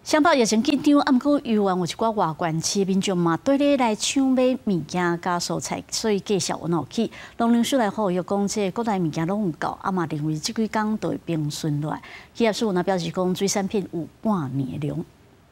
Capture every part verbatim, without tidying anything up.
双北疫情紧张，啊，毋过台湾有一寡外县市的民众嘛，对咧来抢买物件加蔬菜，所以继续有闹起。农粮署来呼吁讲，这国内物件拢有够，啊嘛认为即几工就会平顺落来。企业署呢表示讲，水产品有半年量。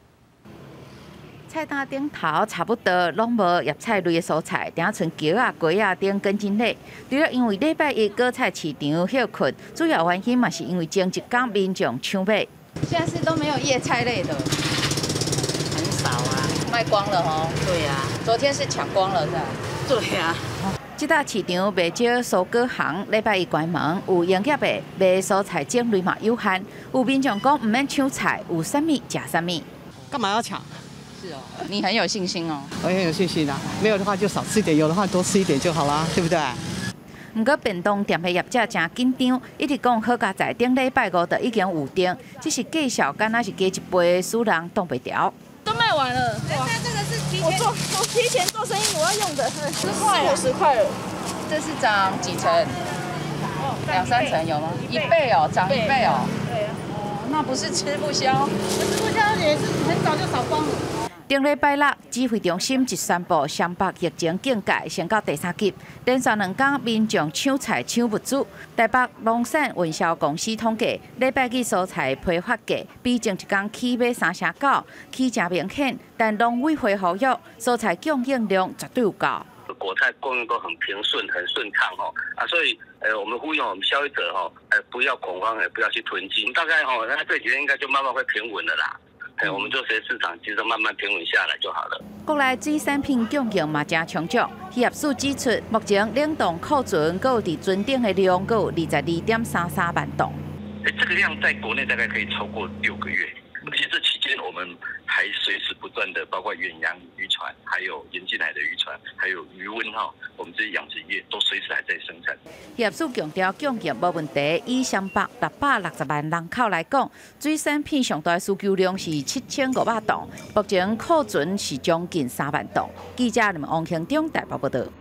菜单顶头差不多拢无叶菜类的蔬菜，顶剩茄啊、瓜啊等根茎类。除了因为礼拜一果菜市场休困，主要原因嘛是因为前一天民众抢买。 现在是都没有叶菜类的， 很少啊， 卖光了哈。 对呀、啊， 昨天是抢光了是吧？ 对呀、啊。 这搭市场卖少蔬果行，礼拜一关门，有营业的卖蔬菜种类嘛有限。有民众讲唔免抢菜，有啥物食啥物。 干嘛要抢？ 是哦，你很有信心哦。 我也很有信心啊，没有的话就少吃一点，有的话多吃一点就好啦，对不对？ 不过，便当店的业者真紧张，一直讲好佳在顶礼拜五就已经有订，只是计小干那是加一杯，输人挡不掉。 都卖完了。哇，这个是提前我做，我提前做生意我要用的，十块五十块了。 这是涨几成？两三成有吗？一倍哦，涨一倍哦。 对啊。 哦，那不是吃不消。 吃不消也是很早就扫光了。 顶礼拜六，指挥中心一宣布，双北疫情警戒升到第三级，连续两天民众抢菜抢物资。台北农产运销公司统计，礼拜日蔬菜批发价比前一天起码三成九，起真明显。但农委会呼吁，蔬菜供应量绝对有够。 果菜供应都很平顺、很顺畅哦啊，所以呃，我们呼吁我们消费者哈，呃，不要恐慌，也不要去囤积。大概哈，那这几天应该就慢慢会平稳了啦。 哎，我们就随市场其实慢慢平稳下来就好了。 国内水产品供应嘛真充足，企业署指出，目前冷冻库存还有伫存顶的量，还有二十二点三三万吨。 哎，这个量在国内大概可以超过六个月，而且这期间我们还随时不断的，包括远洋渔船，还有引进来的渔船，还有渔温哈，我们这些养殖业都随时还在生产。 企业署强调供应无问题，以双北六百六十万人口来讲，水产品上大需求量是七千五百吨，目前库存是将近三万吨。记者林王庆中台北报道。